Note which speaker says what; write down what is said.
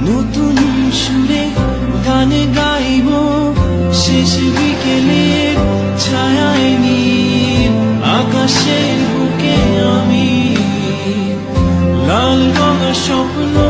Speaker 1: নতুন সুরে গান গাইব শেষ বিকেলের ছায়ায় নীল আকাশের বুকে আমি লাল রঙা স্বপ্ন